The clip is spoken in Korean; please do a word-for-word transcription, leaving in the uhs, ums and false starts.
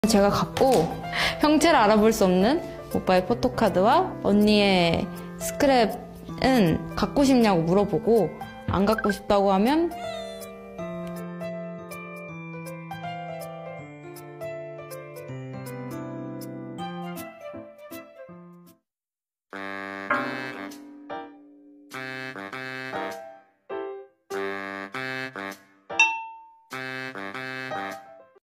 제가 갖고 형체를 알아볼 수 없는 오빠의 포토카드와 언니의 스크랩은 갖고 싶냐고 물어보고 안 갖고 싶다고 하면